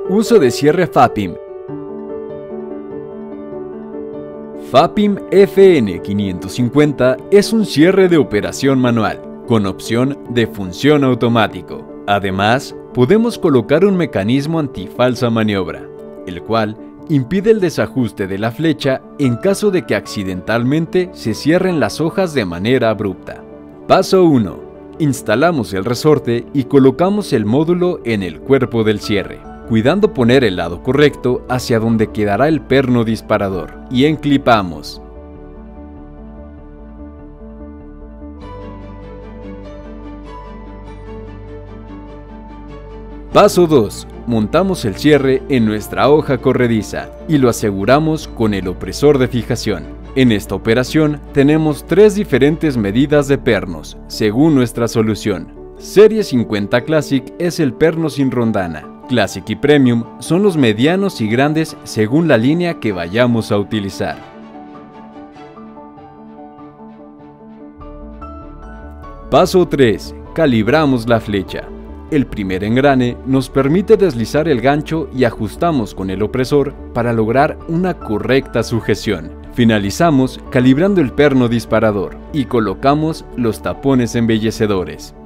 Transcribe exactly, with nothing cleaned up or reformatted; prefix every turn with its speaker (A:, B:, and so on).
A: Uso de cierre FAPIM. FAPIM F N quinientos cincuenta es un cierre de operación manual, con opción de función automático. Además, podemos colocar un mecanismo antifalsa maniobra, el cual impide el desajuste de la flecha en caso de que accidentalmente se cierren las hojas de manera abrupta. Paso uno. Instalamos el resorte y colocamos el módulo en el cuerpo del cierre, cuidando poner el lado correcto hacia donde quedará el perno disparador, y enclipamos. Paso dos. Montamos el cierre en nuestra hoja corrediza y lo aseguramos con el opresor de fijación. En esta operación tenemos tres diferentes medidas de pernos, según nuestra solución. Serie cincuenta Classic es el perno sin rondana. Classic y Premium son los medianos y grandes según la línea que vayamos a utilizar. Paso tres. Calibramos la flecha. El primer engrane nos permite deslizar el gancho y ajustamos con el opresor para lograr una correcta sujeción. Finalizamos calibrando el perno disparador y colocamos los tapones embellecedores.